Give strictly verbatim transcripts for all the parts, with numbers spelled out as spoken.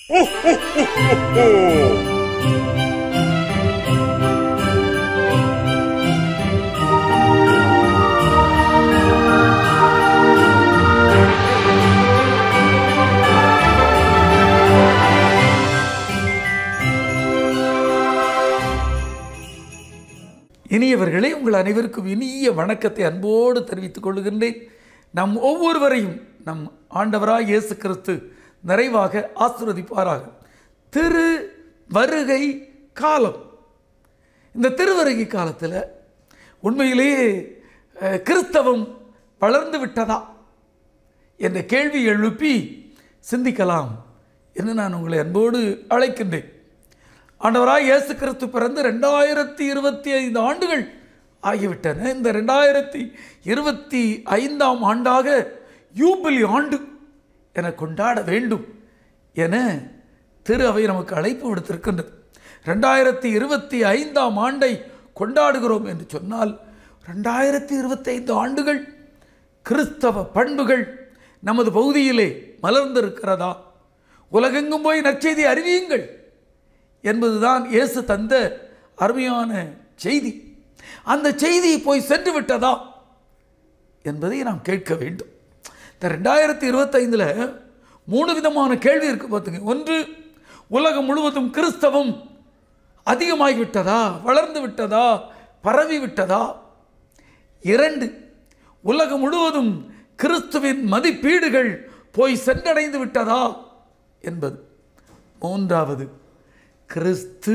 இனியவர்களே, உங்கள் அனைவருக்கும் இனிய வணக்கத்தை அன்போடு தெரிவித்துக் கொள்கின்றேன். நம் ஒவ்வொருவரையும் நம் ஆண்டவராய் இயேசு கிறிஸ்து நிறைவாக ஆசீர்வதிப்பாராக. திரு வருகை காலம். இந்த திருவருகை காலத்தில் உண்மையிலேயே கிறிஸ்தவம் வளர்ந்து விட்டதா என்ற கேள்வி எழுப்பி சிந்திக்கலாம் என்று நான் உங்களை அன்போடு அழைக்கின்றேன். ஆண்டவராய் இயேசு கிறிஸ்து பிறந்து ரெண்டாயிரத்தி இருபத்தி ஐந்து ஆண்டுகள் ஆகிவிட்டன. இந்த ரெண்டாயிரத்தி இருபத்தி ஐந்தாம் ஆண்டாக யூபிலி ஆண்டு என கொண்டாட வேண்டும் என திரு அவை நமக்கு அழைப்பு விடுத்திருக்கின்றது. ரெண்டாயிரத்தி இருபத்தி ஐந்தாம் ஆண்டை கொண்டாடுகிறோம் என்று சொன்னால் ரெண்டாயிரத்தி இருபத்தி ஐந்து ஆண்டுகள் கிறிஸ்தவ பண்புகள் நமது பகுதியிலே மலர்ந்திருக்கிறதா? உலகெங்கும் போய் நற்செய்தி அறிவியுங்கள் என்பதுதான் இயேசு தந்த அருமையான செய்தி. அந்த செய்தி போய் சென்று விட்டதா என்பதை நாம் கேட்க வேண்டும். இந்த ரெண்டாயிரத்தி இருபத்தைந்தில் மூணு விதமான கேள்வி இருக்கு பார்த்துங்க. ஒன்று, உலகம் முழுவதும் கிறிஸ்தவம் அதிகமாகிவிட்டதா, வளர்ந்து விட்டதா, பரவி விட்டதா? இரண்டு, உலகம் முழுவதும் கிறிஸ்துவின் மதிப்பீடுகள் போய் சென்றடைந்து விட்டதா என்பது. மூன்றாவது, கிறிஸ்து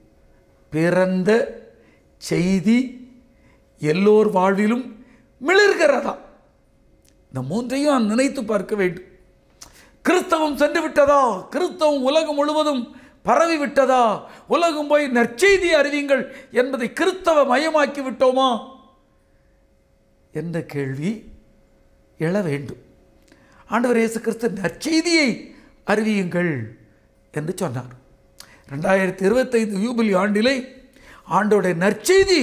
பிறந்த செய்தி எல்லோர் வாழ்விலும் மிளர்கிறதா? இந்த மூன்றையும் நான் நினைத்து பார்க்க வேண்டும். கிறிஸ்தவம் சென்று விட்டதா? கிறிஸ்தவம் உலகம் முழுவதும் பரவி விட்டதா? உலகம் போய் நற்செய்தி அறிவிங்கள் என்பதை கிறிஸ்தவ மயமாக்கி விட்டோமா என்ற கேள்வி எழ வேண்டும். ஆண்டவர் இயேசு கிறிஸ்து நற்செய்தியை அறிவியுங்கள் என்று சொன்னார். ரெண்டாயிரத்தி இருபத்தைந்து யூபிலி ஆண்டிலே ஆண்டோடைய நற்செய்தி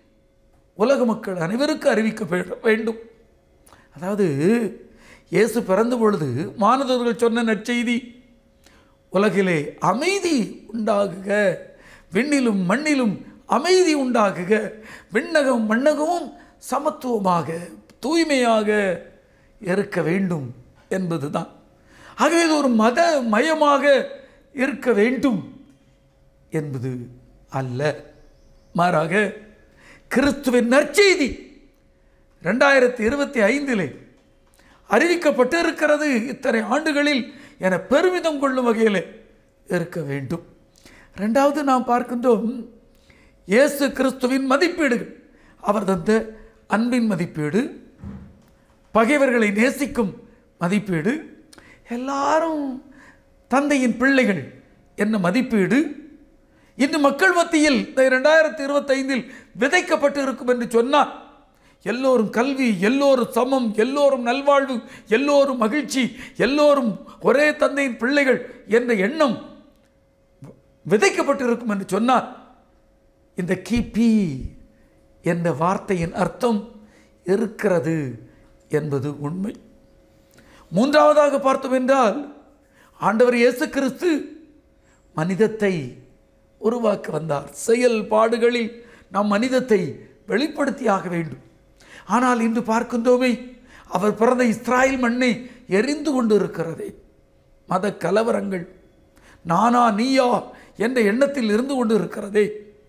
உலக மக்கள் அனைவருக்கும் அறிவிக்க வேண்டும். அதாவது இயேசு பிறந்த பொழுது மானதர்கள் சொன்ன நற்செய்தி, உலகிலே அமைதி உண்டாகுக, விண்ணிலும் மண்ணிலும் அமைதி உண்டாகுக, விண்ணகம் மண்ணகமும் சமத்துவமாக தூய்மையாக இருக்க வேண்டும் என்பதுதான். ஆகவே இது ஒரு மத மயமாக இருக்க வேண்டும் என்பது அல்ல. மாறாக கிறிஸ்துவின் நற்செய்தி ரெண்டாயிரத்தி இருபத்தி ஐந்திலே அறிவிக்கப்பட்டு இருக்கிறது இத்தனை ஆண்டுகளில் என பெருமிதம் கொள்ளும் வகையில் இருக்க வேண்டும். ரெண்டாவது, நாம் பார்க்கின்றோம் இயேசு கிறிஸ்துவின் மதிப்பீடுகள். அவர் தந்த அன்பின் மதிப்பீடு, பகைவர்களை நேசிக்கும் மதிப்பீடு, எல்லாரும் தந்தையின் பிள்ளைகள் என்ன மதிப்பீடு இன்று மக்கள் மத்தியில் இரண்டாயிரத்தி இருபத்தி ஐந்தில் விதைக்கப்பட்டு இருக்கும் என்று சொன்னார். எல்லோரும் கல்வி, எல்லோரும் சமம், எல்லோரும் நல்வாழ்வு, எல்லோரும் மகிழ்ச்சி, எல்லோரும் ஒரே தந்தையின் பிள்ளைகள் என்ற எண்ணம் விதைக்கப்பட்டு இருக்கும் என்று சொன்னார். இந்த கிபி என்ற வார்த்தையின் அர்த்தம் இருக்கிறது என்பது உண்மை. மூன்றாவதாக பார்த்தோம் என்றால் ஆண்டவர் இயேசு கிறிஸ்து மனிதத்தை உருவாக்க வந்தார். செயல்பாடுகளில் நாம் மனிதத்தை வெளிப்படுத்தியாக வேண்டும். ஆனால் இன்று பார்க்கின்றோமே, அவர் பிறந்த இஸ்ராயல் மண்ணை எரிந்து கொண்டு இருக்கிறதே. மத கலவரங்கள், நானா நீயா என்ற எண்ணத்தில் இருந்து கொண்டு இருக்கிறதே.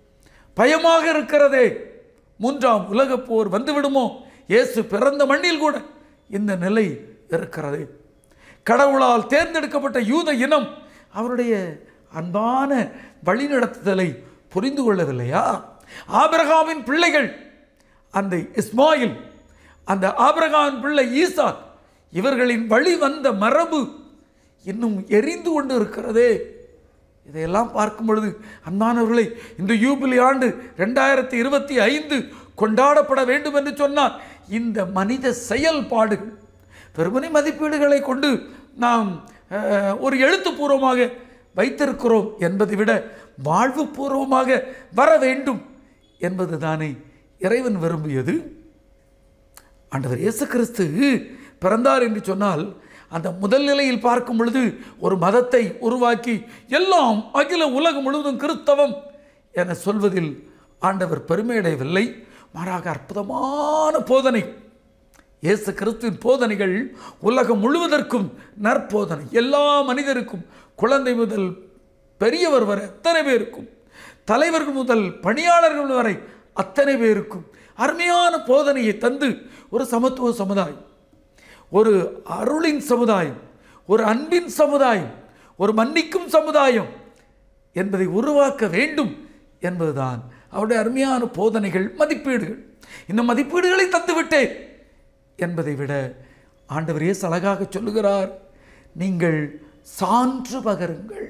பயமாக இருக்கிறதே, மூன்றாம் உலகப் போர் வந்துவிடுமோ? இயேசு பிறந்த மண்ணில் கூட இந்த நிலை இருக்கிறதே. கடவுளால் தேர்ந்தெடுக்கப்பட்ட யூத இனம் அவருடைய அன்பான வழிநடத்துதலை புரிந்து கொள்ளவில்லையா? ஆபிரகாமின் பிள்ளைகள் அந்த இஸ்மாயில், அந்த ஆபிரகாமின் பிள்ளை ஈசா, இவர்களின் வழி வந்த மரபு இன்னும் எரிந்து கொண்டு இருக்கிறதே. இதையெல்லாம் பார்க்கும் பொழுது அன்பானவர்களை, இந்த யூபிலி ஆண்டு ரெண்டாயிரத்தி இருபத்தி ஐந்து கொண்டாடப்பட வேண்டும் என்று சொன்னால் இந்த மனித செயல்பாடுகள், பெருமனை மதிப்பீடுகளை கொண்டு நாம் ஒரு எழுத்துப்பூர்வமாக வைத்திருக்கிறோம் என்பதை விட வாழ்வு பூர்வமாக வர வேண்டும் என்பது தானே இறைவன் விரும்பியது. ஆண்டவர் இயேசு கிறிஸ்து பிறந்தார் என்று சொன்னால் அந்த முதல் நிலையில் பார்க்கும் பொழுது ஒரு மதத்தை உருவாக்கி எல்லாம் அகில உலகம் முழுவதும் கிறிஸ்தவம் என சொல்வதில் ஆண்டவர் பெருமையடையவில்லை. மாறாக அற்புதமான போதனை, இயேசு கிறிஸ்துவின் போதனைகள் உலகம் முழுவதற்கும் நற்போதனை. எல்லா மனிதருக்கும், குழந்தை முதல் பெரியவர் வரை அத்தனை பேருக்கும், தலைவர்கள் முதல் பணியாளர்கள் வரை அத்தனை பேருக்கும் அருமையான போதனையை தந்து ஒரு சமத்துவ சமுதாயம், ஒரு அருளின் சமுதாயம், ஒரு அன்பின் சமுதாயம், ஒரு மன்னிக்கும் சமுதாயம் என்பதை உருவாக்க வேண்டும் என்பதுதான் அவருடைய அருமையான போதனைகள், மதிப்பீடுகள். இந்த மதிப்பீடுகளை தந்துவிட்டேன் என்பதை விட ஆண்டவர் இயேசு அழகாக சொல்லுகிறார், நீங்கள் சான்று பகருங்கள்.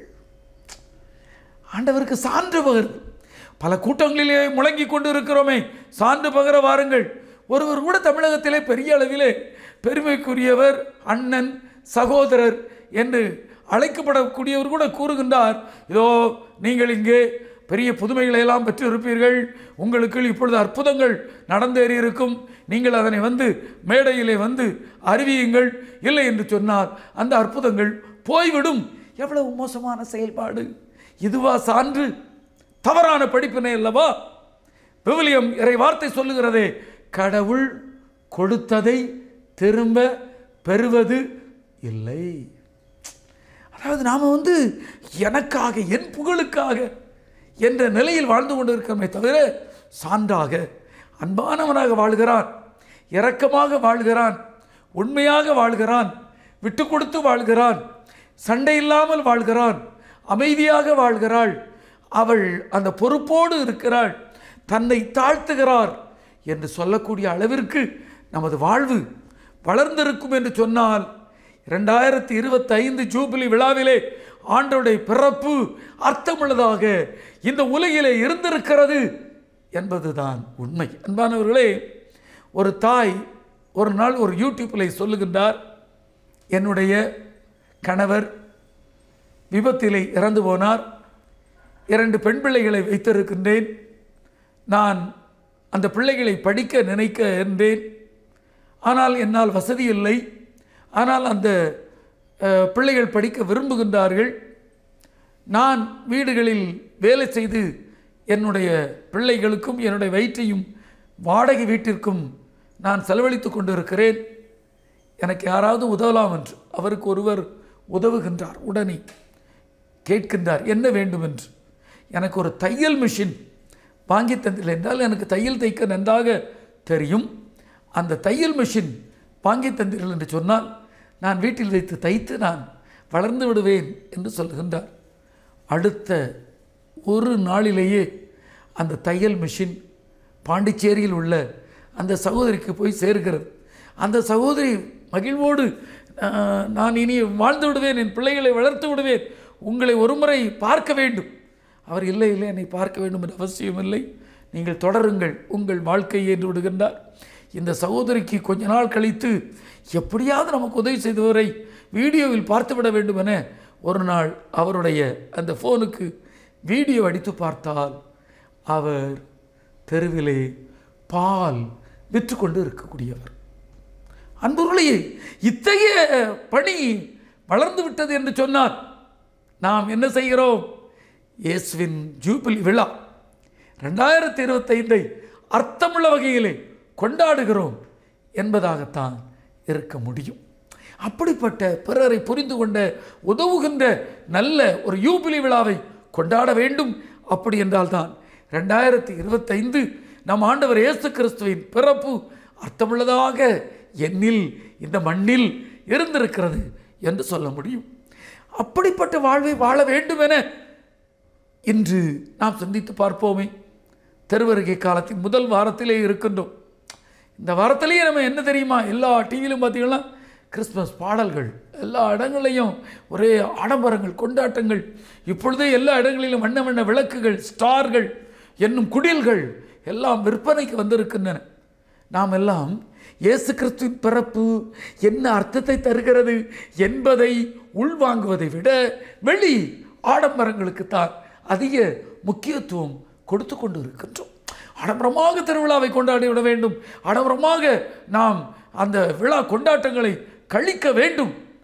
ஆண்டவருக்கு சான்று பகருங்கள். பல கூட்டங்களிலே முழங்கி கொண்டு இருக்கிறோமே, சான்று பகர வாருங்கள். ஒருவர் கூட தமிழகத்திலே பெரிய அளவிலே பெருமைக்குரியவர், அண்ணன், சகோதரர் என்று அழைக்கப்படக்கூடியவர் கூட கூறுகின்றார், இதோ நீங்கள் இங்கே பெரிய புதுமைகளை எல்லாம் பெற்று இருப்பீர்கள், உங்களுக்கு இப்பொழுது அற்புதங்கள் நடந்தேறி இருக்கும், நீங்கள் அதனை வந்து மேடையிலே வந்து அறிவியுங்கள், இல்லை என்று சொன்னால் அந்த அற்புதங்கள் போய்விடும். எவ்வளவு மோசமான செயல்பாடு! இதுவா சான்று? தவறான படிப்பினை அல்லவா? விவிலியம் இறை வார்த்தை சொல்லுகிறதே, கடவுள் கொடுத்ததை திரும்ப பெறுவது இல்லை. அதாவது நாம் வந்து எனக்காக, என் புகழுக்காக என்ற நிலையில் வாழ்ந்து கொண்டு இருக்கிறோமே தவிர, சான்றாக அன்பானவனாக வாழ்கிறான், இரக்கமாக வாழ்கிறான், உண்மையாக வாழ்கிறான், விட்டு கொடுத்து வாழ்கிறான், சண்டை இல்லாமல் வாழ்கிறான், அமைதியாக வாழ்கிறாள், அவள் அந்த பொறுப்போடு இருக்கிறாள், தன்னை தாழ்த்துகிறார் என்று சொல்லக்கூடிய அளவிற்கு நமது வாழ்வு வளர்ந்திருக்கும் என்று சொன்னால், இரண்டாயிரத்தி இருபத்தி ஐந்து ஜூபிலி விழாவிலே ஆண்டவருடைய பிறப்பு அர்த்தமுள்ளதாக இந்த உலகிலே இருந்திருக்கிறது என்பதுதான் உண்மை. அன்பானவர்களே, ஒரு தாய் ஒரு நாள் ஒரு யூடியூப்பில் சொல்லுகின்றார், என்னுடைய கணவர் விபத்திலே இறந்து போனார், இரண்டு பெண் பிள்ளைகளை வைத்திருக்கின்றேன், நான் அந்த பிள்ளைகளை படிக்க நினைக்க இருந்தேன், ஆனால் என்னால் வசதி இல்லை, ஆனால் அந்த பிள்ளைகள் படிக்க விரும்புகின்றார்கள், நான் வீடுகளில் வேலை செய்து என்னுடைய பிள்ளைகளுக்கும் என்னுடைய வயிற்றையும் வாடகை வீட்டிற்கும் நான் செலவழித்து கொண்டிருக்கிறேன், எனக்கு யாராவது உதவலாம் என்று அவருக்கு ஒருவர் உதவுகின்றார். உடனே கேட்கின்றார், என்ன வேண்டும் என்று. எனக்கு ஒரு தையல் மிஷின் வாங்கி தந்தில்லை என்றால், எனக்கு தையல் தைக்க நன்றாக தெரியும், அந்த தையல் மிஷின் வாங்கி தந்தீர்கள் என்று சொன்னால் நான் வீட்டில் வைத்து தைத்து நான் வளர்ந்து விடுவேன் என்று சொல்லுகின்றார். அடுத்த ஒரு நாளிலேயே அந்த தையல் மிஷின் பாண்டிச்சேரியில் உள்ள அந்த சகோதரிக்கு போய் சேர்கிறது. அந்த சகோதரி மகிழ்வோடு, நான் இனி வாழ்ந்து விடுவேன், என் பிள்ளைகளை வளர்த்து விடுவேன், உங்களை ஒருமுறை பார்க்க வேண்டும். அவர், இல்லை இல்லை, என்னை பார்க்க வேண்டும் என்ற அவசியம் இல்லை, நீங்கள் தொடருங்கள் உங்கள் வாழ்க்கையை என்று விடுகின்றார். இந்த சகோதரிக்கு கொஞ்ச நாள் கழித்து எப்படியாவது நமக்கு உதவி செய்தவரை வீடியோவில் பார்த்துவிட வேண்டும் என ஒரு நாள் அவருடைய அந்த ஃபோனுக்கு வீடியோ அடித்து பார்த்தால் அவர் தெருவிலே பால் விற்று கொண்டு இருக்கக்கூடியவர். அன்பர்களே, இத்தகைய பணி வளர்ந்து விட்டது என்று சொன்னார். நாம் என்ன செய்கிறோம்? இயேசுவின் ஜூபிலி விழா ரெண்டாயிரத்தி இருபத்தைந்தை அர்த்தமுள்ள வகையிலே கொண்டாடுகிறோம் என்பதாகத்தான் இருக்க முடியும். அப்படிப்பட்ட பிறரை புரிந்து கொண்ட உதவுகின்ற நல்ல ஒரு யூபிலி விழாவை கொண்டாட வேண்டும். அப்படி என்றால் தான் ரெண்டாயிரத்தி இருபத்தைந்து நம் ஆண்டவர் இயேசு கிறிஸ்துவின் பிறப்பு அர்த்தமுள்ளதாக என்னில், இந்த மண்ணில் இருந்திருக்கிறது என்று சொல்ல முடியும். அப்படிப்பட்ட வாழ்வை வாழ வேண்டும் என இன்று நாம் சிந்தித்து பார்ப்போமே. திருவருகை காலத்தின் முதல் வாரத்திலே இருக்கின்றோம். இந்த வாரத்திலேயே நம்ம என்ன தெரியுமா, எல்லா டிவியிலும் பார்த்தீங்கன்னா கிறிஸ்மஸ் பாடல்கள், எல்லா இடங்களையும் ஒரே ஆடம்பரங்கள், கொண்டாட்டங்கள். இப்பொழுதே எல்லா இடங்களிலும் வண்ண வண்ண விளக்குகள், ஸ்டார்கள் என்னும் குடில்கள் எல்லாம் விற்பனைக்கு வந்திருக்கின்றன. நாம் எல்லாம் இயேசு கிறிஸ்துவின் பிறப்பு என்ன அர்த்தத்தை தருகிறது என்பதை உள்வாங்குவதை விட வெளி ஆடம்பரங்களுக்குத்தான் அதிக முக்கியத்துவம் கொடுத்து கொண்டு இருக்கின்றோம். ஆடம்பரமாக திருவிழாவை கொண்டாடி விட வேண்டும், ஆடம்பரமாக நாம் அந்த விழா கொண்டாட்டங்களை கழிக்க வேண்டும்.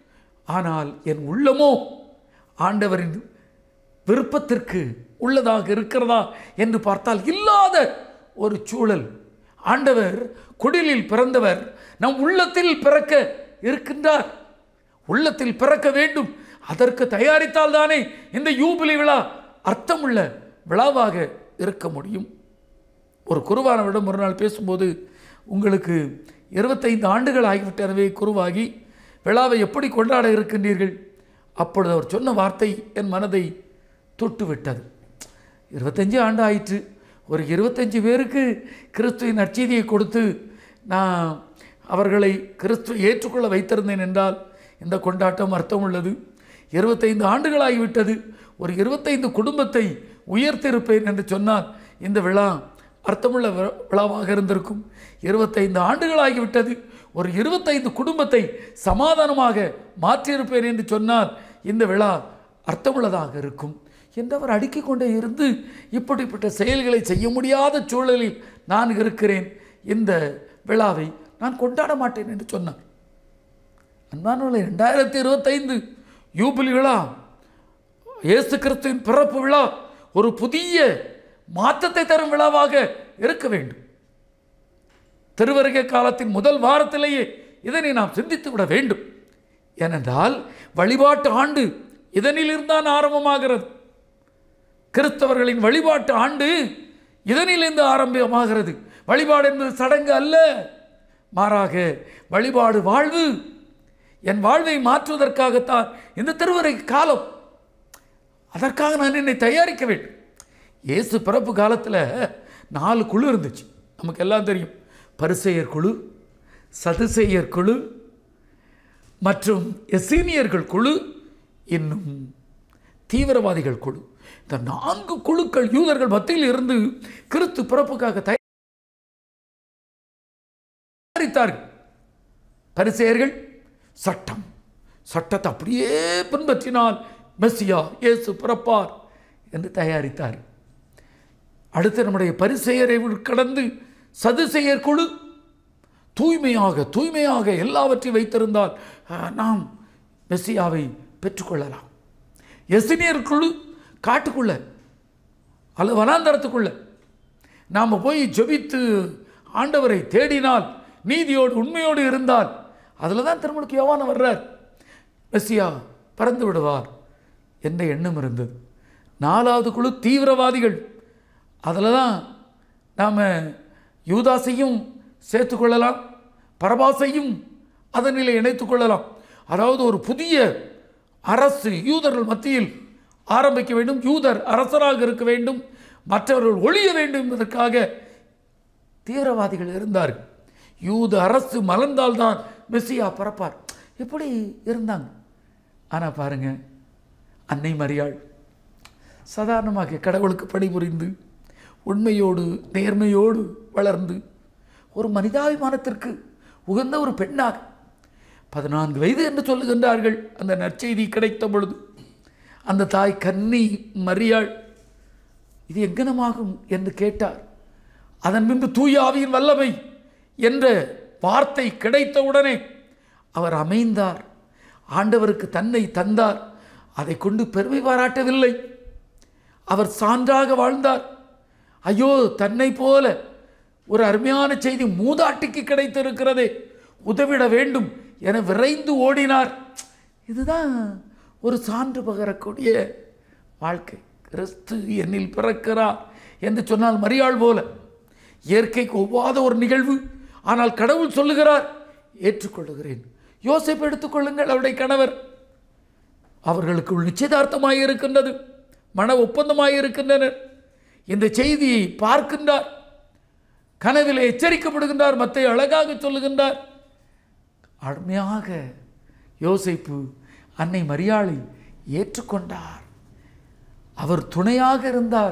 ஆனால் என் உள்ளமோ ஆண்டவரின் விருப்பத்திற்கு உள்ளதாக இருக்கிறதா என்று பார்த்தால் இல்லாத ஒரு சூழல். ஆண்டவர் குடிலில் பிறந்தவர் நம் உள்ளத்தில் பிறக்க இருக்கின்றார். உள்ளத்தில் பிறக்க வேண்டும். அதற்கு தயாரித்தால் தானே இந்த யூபிலி விழா அர்த்தமுள்ள விழாவாக இருக்க முடியும். ஒரு குருவானவரிடம் ஒரு நாள் பேசும்போது, உங்களுக்கு இருபத்தைந்து ஆண்டுகள் ஆகிவிட்டனவே குருவாகி, விழாவை எப்படி கொண்டாட இருக்கின்றீர்கள்? அப்பொழுது அவர் சொன்ன வார்த்தை என் மனதை தொட்டுவிட்டது. இருபத்தஞ்சு ஆண்டு ஆயிற்று. ஒரு இருபத்தஞ்சு பேருக்கு கிறிஸ்துவின் நற்செய்தியை கொடுத்து நான் அவர்களை கிறிஸ்துவை ஏற்றுக்கொள்ள வைத்திருந்தேன் என்றால் இந்த கொண்டாட்டம் அர்த்தம் உள்ளது. இருபத்தைந்து ஆண்டுகளாகிவிட்டது. ஒரு இருபத்தைந்து குடும்பத்தை உயர்த்திருப்பேன் என்று சொன்னால் இந்த விழா அர்த்தமுள்ள விழாவாக இருந்திருக்கும். இருபத்தைந்து ஆண்டுகளாகிவிட்டது. ஒரு இருபத்தைந்து குடும்பத்தை சமாதானமாக மாற்றியிருப்பேன் என்று சொன்னால் இந்த விழா அர்த்தமுள்ளதாக இருக்கும் என்று அவர் அடுக்கிக் கொண்டே இருந்து, இப்படிப்பட்ட செயல்களை செய்ய முடியாத சூழலில் நான் இருக்கிறேன், இந்த விழாவை நான் கொண்டாட மாட்டேன் என்று சொன்னார். அன்பானவர்களே, ரெண்டாயிரத்தி இருபத்தைந்து யூபிலி விழா, இயேசு கிறிஸ்துவின் பிறப்பு விழா ஒரு புதிய மாற்றத்தை தரும் விழாவாக இருக்க வேண்டும். திருவருகை காலத்தின் முதல் வாரத்திலேயே இதனை நாம் சிந்தித்து விட வேண்டும். ஏனென்றால் வழிபாட்டு ஆண்டு இதனில் இருந்தான் ஆரம்பமாகிறது. கிறிஸ்தவர்களின் வழிபாட்டு ஆண்டு இதனிலிருந்து ஆரம்பமாகிறது. வழிபாடு என்பது சடங்கு அல்ல, மாறாக வழிபாடு வாழ்வு. என் வாழ்வை மாற்றுவதற்காகத்தான் இந்த திருவருகை காலம். அதற்காக நான் என்னை தயாரிக்க வேண்டும். இயேசு பிறப்பு காலத்தில் நாலு குழு இருந்துச்சு, நமக்கு எல்லாம் தெரியும். பரிசேயர் குழு, சதுசேயர் குழு மற்றும் எசீனியர்கள் குழு, இன்னும் தீவிரவாதிகள் குழு. இந்த நான்கு குழுக்கள் யூதர்கள் மத்தியில் இருந்து கிறிஸ்து பிறப்புக்காக தயாரித்தார்கள். பரிசேயர்கள் சட்டம் சட்டத்தை அப்படியே பின்பற்றினால் மெசியா இயேசு பிறப்பார் என்று தயாரித்தார். அடுத்து நம்முடைய பரிசேயரை கடந்து சதுசேயர் குழு தூய்மையாக தூய்மையாக எல்லாவற்றையும் வைத்திருந்தால் நாம் மெசியாவை பெற்றுக்கொள்ளலாம். எசீனியர் குழு காட்டுக்குள்ள அல்லது வனாந்தரத்துக்குள்ள நாம் போய் ஜெபித்து ஆண்டவரை தேடினால், நீதியோடு உண்மையோடு இருந்தால், அதில் தான் திருமலுக்கு யோவான் வர்றார், மெசியா பறந்து விடுவார் என்ற எண்ணம் இருந்தது. நாலாவது குழு தீவிரவாதிகள். அதில் தான் நாம் யூதாசையும் சேர்த்துக்கொள்ளலாம், பரபாசையும் அதனிலே இணைத்துக் கொள்ளலாம். அதாவது ஒரு புதிய அரசு யூதர்கள் மத்தியில் ஆரம்பிக்க வேண்டும், யூதர் அரசராக இருக்க வேண்டும், மற்றவர்கள் ஒழிய வேண்டும் என்பதற்காக தீவிரவாதிகள் இருந்தார்கள். யூத அரசு மலர்ந்தால்தான் மெசியா பிறப்பார், இப்படி இருந்தாங்க. ஆனால் பாருங்க, அன்னை மரியாள் சாதாரணமாக கடவுளுக்கு பணிபுரிந்து உண்மையோடு நேர்மையோடு வளர்ந்து ஒரு மனிதாபிமானத்திற்கு உகந்த ஒரு பெண்ணாக பதினான்கு வயது என்று சொல்லுகின்றார்கள். அந்த நற்செய்தி கிடைத்த பொழுது அந்த தாய் கன்னி மரியாள் இது எங்கனமாகும் என்று கேட்டார். அதன் பின்பு தூய ஆவியின் வல்லமை என்ற வார்த்தை கிடைத்தவுடனே அவர் அமைந்தார், ஆண்டவருக்கு தன்னை தந்தார். அதை கொண்டு பெருமை பாராட்டவில்லை, அவர் சான்றாக வாழ்ந்தார். ஐயோ, தன்னை போல ஒரு அருமையான செய்தி மூதாட்டிக்கு கிடைத்திருக்கிறதே, உதவிட வேண்டும் என விரைந்து ஓடினார். இதுதான் ஒரு சான்று பகரக்கூடிய வாழ்க்கை. கிறிஸ்து என்னில் பிறக்கிறார் என்று சொன்னால் மரியாள் போல இயற்கைக்கு ஒவ்வாத ஒரு நிகழ்வு, ஆனால் கடவுள் சொல்லுகிறார், ஏற்றுக்கொள்ளுகிறேன். யோசேப்பு எடுத்துக்கொள்ளுங்கள், அவருடைய கணவர், அவர்களுக்கு நிச்சயதார்த்தமாக இருக்கின்றது, மன ஒப்பந்தமாக இருக்கின்றனர். இந்த செய்தியை பார்க்கின்றார், கனவிலே எச்சரிக்கப்படுகின்றார், மத்தேயு அழகாக சொல்லுகின்றார். அருமையாக யோசேப்பு அன்னை மரியாளை ஏற்றுக்கொண்டார், அவர் துணையாக இருந்தார்.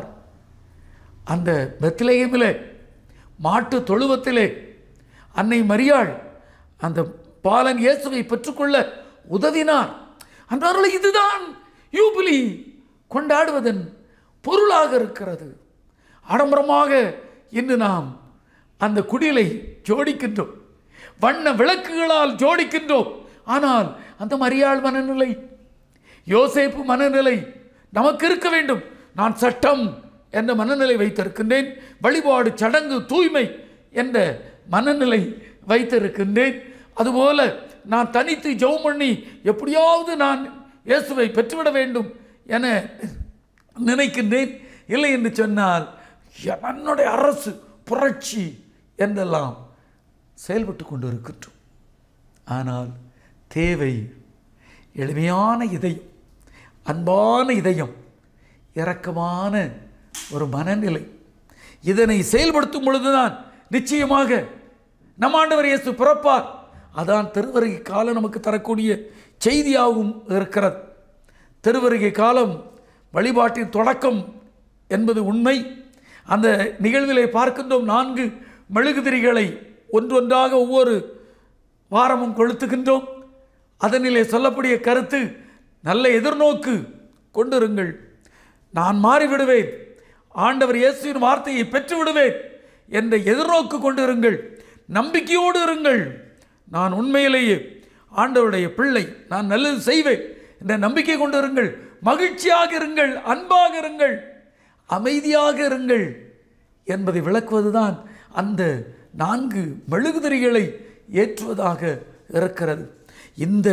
அந்த பெத்லகேமிலே மாட்டு தொழுவத்திலே அன்னை மரியாள் அந்த பாலன் இயேசுவை பெற்றுக்கொள்ள உதவினார். அன்றார்கள் இதுதான் யூபிலி கொண்டாடுவதன் பொருளாக இருக்கிறது. ஆடம்பரமாக இன்று நாம் அந்த குடிலை ஜோடிக்கின்றோம், வண்ண விளக்குகளால் ஜோடிக்கின்றோம். ஆனால் அந்த மரியாள் மனநிலை, யோசேப்பு மனநிலை நமக்கு இருக்க வேண்டும். நான் சட்டம் என்ற மனநிலை வைத்திருக்கின்றேன், வழிபாடு சடங்கு தூய்மை என்ற மனநிலை வைத்திருக்கின்றேன். அதுபோல நான் தனித்து ஜெபம் பண்ணி எப்படியாவது நான் இயேசுவை பெற்றுவிட வேண்டும் என நினைக்கின்றேன். இல்லை என்று சொன்னால் என்னுடைய அரசு புரட்சி என்றெல்லாம் செயல்பட்டு கொண்டு இருக்கின்றோம். ஆனால் தேவை எளிமையான இதயம், அன்பான இதயம், இரக்கமான ஒரு மனநிலை. இதனை செயல்படுத்தும் பொழுதுதான் நிச்சயமாக நம் ஆண்டவர் இயேசு பிறப்பார். அதான் திருவருகை காலம் நமக்கு தரக்கூடிய செய்தியாகவும் இருக்கிறது. திருவருகை காலம் வழிபாட்டின் தொடக்கம் என்பது உண்மை. அந்த நிகழ்விலே பார்க்கின்றோம், நான்கு மெழுகுதிரிகளை ஒன்றொன்றாக ஒவ்வொரு வாரமும் கொளுத்துகின்றோம். அதனிலே சொல்லக்கூடிய கருத்து, நல்ல எதிர்நோக்கு கொண்டிருங்கள், நான் மாறிவிடுவேன், ஆண்டவர் இயேசுவின் வார்த்தையை பெற்று விடுவேன் என்ற எதிர்நோக்கு கொண்டிருங்கள், நம்பிக்கையோடு இருங்கள், நான் உண்மையிலேயே ஆண்டவருடைய பிள்ளை, நான் நல்லது செய்வேன் என்ற நம்பிக்கை கொண்டிருங்கள், மகிழ்ச்சியாக இருங்கள், அன்பாக இருங்கள், அமைதியாக இருங்கள் என்பதை விளக்குவதுதான் அந்த நான்கு மெழுகுதிரிகளை ஏற்றுவதாக இருக்கிறது. இந்த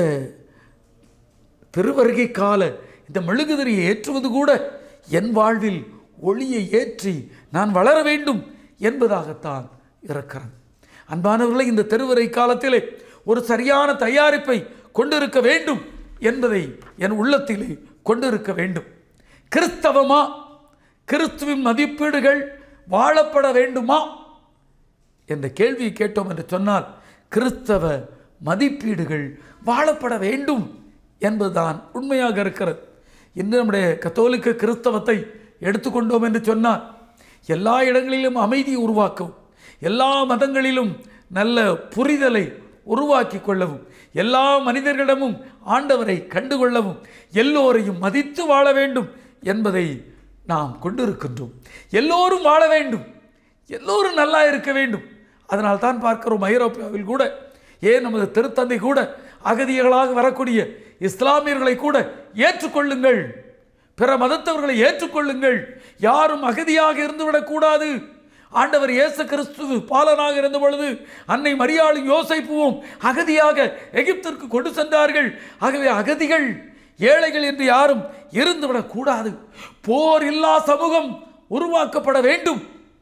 திருவருகை கால இந்த மெழுகுதிரியை ஏற்றுவது கூட என் வாழ்வில் ஒளியை ஏற்றி நான் வளர வேண்டும் என்பதாகத்தான் இருக்கிறது. அன்பானவர்களை, இந்த திருவருகை காலத்திலே ஒரு சரியான தயாரிப்பை கொண்டிருக்க வேண்டும் என்பதை என் உள்ளத்திலே கொண்டிருக்க வேண்டும். கிறிஸ்தவமா, கிறிஸ்துவின் மதிப்பீடுகள் வாழப்பட வேண்டுமா என்ற கேள்வியை கேட்டோம் என்று சொன்னால், கிறிஸ்தவ மதிப்பீடுகள் வாழப்பட வேண்டும் என்பதுதான் உண்மையாக இருக்கிறது. இன்று நம்முடைய கத்தோலிக்க கிறிஸ்தவத்தை எடுத்துக்கொண்டோம் என்று சொன்னால், எல்லா இடங்களிலும் அமைதியை உருவாக்கவும், எல்லா மதங்களிலும் நல்ல புரிதலை உருவாக்கி கொள்ளவும், எல்லா மனிதர்களிடமும் ஆண்டவரை கண்டுகொள்ளவும், எல்லோரையும் மதித்து வாழ வேண்டும் என்பதை நாம் கொண்டிருக்கின்றோம். எல்லோரும் வாழ வேண்டும், எல்லோரும் நல்லா இருக்க வேண்டும். அதனால் தான் பார்க்கிறோம், ஐரோப்பாவில் கூட, ஏன் நமது திருத்தந்தை கூட அகதிகளாக வரக்கூடிய இஸ்லாமியர்களை கூட ஏற்றுக்கொள்ளுங்கள், பிற மதத்தவர்களை ஏற்றுக்கொள்ளுங்கள், யாரும் அகதியாக இருந்துவிடக்கூடாது. ஆண்டவர் இயேசு கிறிஸ்து பாலனாக இருந்த பொழுது அன்னை மரியாளும் யோசேப்புவும் அகதியாக எகிப்திற்கு கொண்டு சென்றார்கள். ஆகவே அகதிகள், ஏழைகள் என்று யாரும் இருந்துவிடக்கூடாது. போர் இல்லா சமூகம் உருவாக்கப்பட வேண்டும்.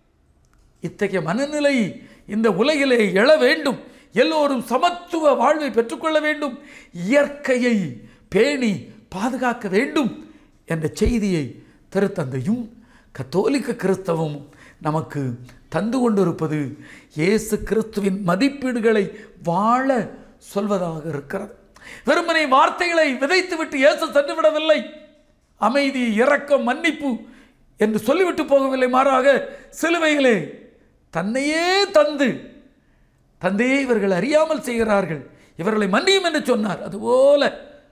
இத்தகைய மனநிலை இந்த உலகிலே எழ வேண்டும். எல்லோரும் சமத்துவ வாழ்வை பெற்றுக்கொள்ள வேண்டும், இயற்கையை பேணி பாதுகாக்க வேண்டும் என்ற செய்தியை திருத்தந்தையும் கத்தோலிக்க கிறிஸ்தவமும் நமக்கு தந்து கொண்டிருப்பது இயேசு கிறிஸ்துவின் மதிப்பீடுகளை வாழ சொல்வதாக இருக்கிறது. வெறுமனை வார்த்தைகளை விதைத்துவிட்டு இயேசு சென்றுவிடவில்லை. அமைதி, இரக்கம், மன்னிப்பு என்று சொல்லிவிட்டு போகவில்லை. மாறாக சிலுவையிலே தன்னையே தந்து, தந்தையே இவர்கள் அறியாமல் செய்கிறார்கள், இவர்களை மன்னியும் என்று சொன்னார். அதுபோல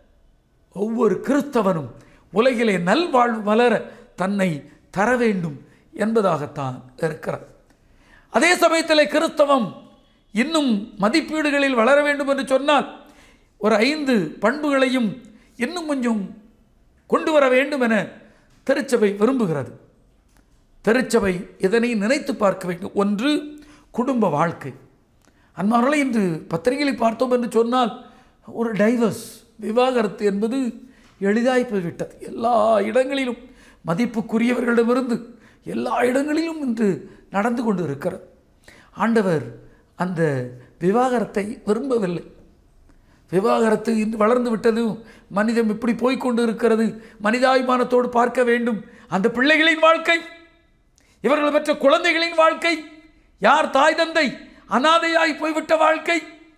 ஒவ்வொரு கிறிஸ்தவனும் உலகிலே நல்வாழ்வு வளர தன்னை தர வேண்டும் என்பதாகத்தான் இருக்கிறது. அதே சமயத்தில் கிறிஸ்தவம் இன்னும் மதிப்பீடுகளில் வளர வேண்டும் என்று சொன்னால் ஒரு ஐந்து பண்புகளையும் இன்னும் கொஞ்சம் கொண்டு வர வேண்டும் என திருச்சபை விரும்புகிறது. திருச்சபை இதனை நினைத்து பார்க்க வேண்டும். ஒன்று, குடும்ப வாழ்க்கை. அன்பார்களை, இன்று பத்திரிகையில் பார்த்தோம் என்று சொன்னால் ஒரு டைவர்ஸ், விவாகரத்து என்பது எளிதாய் போய்விட்டது. எல்லா இடங்களிலும் மதிப்புக்குரியவர்களிடமிருந்து எல்லா இடங்களிலும் இன்று நடந்து கொண்டு இருக்கிறது. ஆண்டவர் அந்த விவாகரத்தை விரும்பவில்லை. விவாகரத்து இன்று வளர்ந்து விட்டது, மனிதம் இப்படி போய்கொண்டு இருக்கிறது. மனிதாபிமானத்தோடு பார்க்க வேண்டும். அந்த பிள்ளைகளின் வாழ்க்கை, இவர்கள் பெற்ற குழந்தைகளின் வாழ்க்கை, யார் தாய் தந்தை அனாதையாய் போய்விட்ட வாழ்க்கை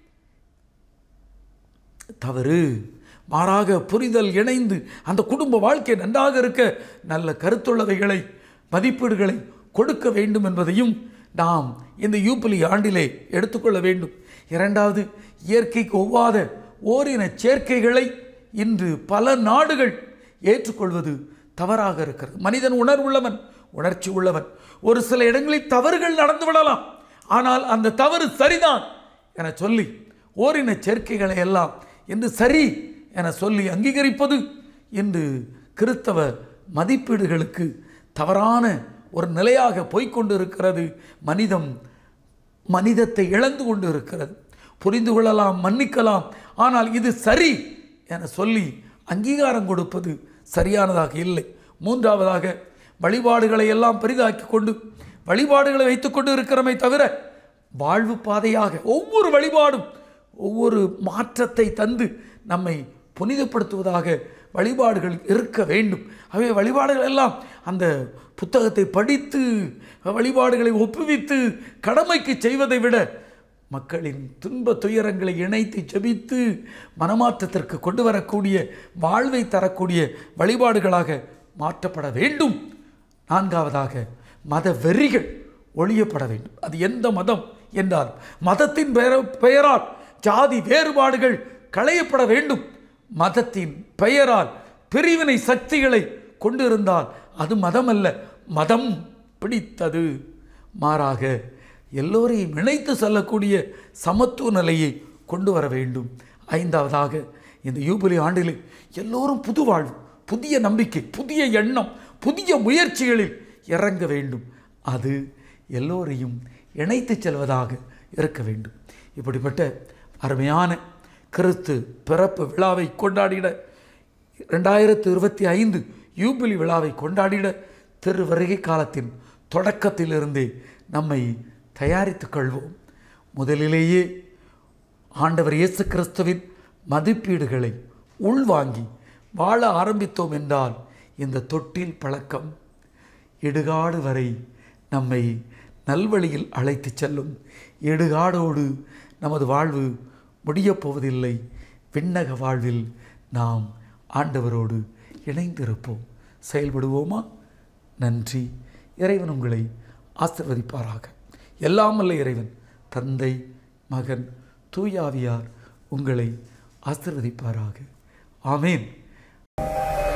தவறு. மாறாக புரிதல் இணைந்து அந்த குடும்ப வாழ்க்கை நன்றாக இருக்க நல்ல கருத்துள்ளவைகளை, மதிப்பீடுகளை கொடுக்க வேண்டும் என்பதையும் நாம் இந்த யூபிலி ஆண்டிலே எடுத்துக்கொள்ள வேண்டும். இரண்டாவது, இயற்கைக்கு ஒவ்வாத ஓரின சேர்க்கைகளை இன்று பல நாடுகள் ஏற்றுக்கொள்வது தவறாக இருக்கிறது. மனிதன் உணர்வுள்ளவன், உணர்ச்சி உள்ளவன். ஒரு சில இடங்களில் தவறுகள் நடந்து விடலாம், ஆனால் அந்த தவறு சரிதான் என சொல்லி ஓரின சேர்க்கைகளை எல்லாம் என்று சரி என சொல்லி அங்கீகரிப்பது என்று கிறிஸ்தவ மதிப்பீடுகளுக்கு தவறான ஒரு நிலையாக போய்கொண்டு இருக்கிறது. மனிதம் மனிதத்தை இழந்து கொண்டு இருக்கிறது. புரிந்து கொள்ளலாம், மன்னிக்கலாம், ஆனால் இது சரி என சொல்லி அங்கீகாரம் கொடுப்பது சரியானதாக இல்லை. மூன்றாவதாக, வழிபாடுகளை எல்லாம் பெரிதாக்கி கொண்டு வழிபாடுகளை வைத்துக்கொண்டு இருக்கிறமை தவிர வாழ்வு பாதையாக ஒவ்வொரு வழிபாடும் ஒவ்வொரு மாற்றத்தை தந்து நம்மை புனிதப்படுத்துவதாக வழிபாடுகள் இருக்க வேண்டும். அவை வழிபாடுகள் எல்லாம் அந்த புத்தகத்தை படித்து வழிபாடுகளை ஒப்புவித்து கடமைக்கு செய்வதை விட மக்களின் துன்ப துயரங்களை இணைத்து ஜெபித்து மனமாற்றத்திற்கு கொண்டு வரக்கூடிய வாழ்வை தரக்கூடிய வழிபாடுகளாக மாற்றப்பட வேண்டும். நான்காவதாக, மத வெறிகள் ஒழியப்பட வேண்டும். அது எந்த மதம் என்றால் மதத்தின் பெயரால் ஜாதி வேறுபாடுகள் களையப்பட வேண்டும். மதத்தின் பெயரால் பிரிவினை சக்திகளை கொண்டிருந்தால் அது மதம் அல்ல, மதம் பிடித்தது. மாறாக எல்லோரையும் இணைத்து செல்லக்கூடிய சமத்துவ நிலையை கொண்டு வர வேண்டும். ஐந்தாவதாக, இந்த யூபிலி ஆண்டில் எல்லோரும் புது வாழ்வு, புதிய நம்பிக்கை, புதிய எண்ணம், புதிய முயற்சிகளில் இறங்க வேண்டும். அது எல்லோரையும் இணைத்து செல்வதாக இருக்க வேண்டும். இப்படிப்பட்ட அருமையான கிறிஸ்து பிறப்பு விழாவை கொண்டாடிட, ரெண்டாயிரத்து இருபத்தி ஐந்து யூபிலி விழாவை கொண்டாடிட திரு வருகை காலத்தின் தொடக்கத்திலிருந்தே நம்மை தயாரித்துக் கொள்வோம். முதலிலேயே ஆண்டவர் இயேசு கிறிஸ்துவின் மதிப்பீடுகளை உள்வாங்கி வாழ ஆரம்பித்தோம் என்றால் இந்த தொட்டில் பழக்கம் இடுகாடு வரை நம்மை நல்வழியில் அழைத்து செல்லும். இடுகாடோடு நமது வாழ்வு முடியப் போவதில்லை. விண்ணக வாழ்வில் நாம் ஆண்டவரோடு இணைந்திருப்போம். செயல்படுவோமா? நன்றி. இறைவன் உங்களை ஆசீர்வதிப்பாராக. எல்லாம் வல்ல இறைவன் தந்தை, மகன், தூயாவியார் உங்களை ஆசீர்வதிப்பாராக. ஆமேன்.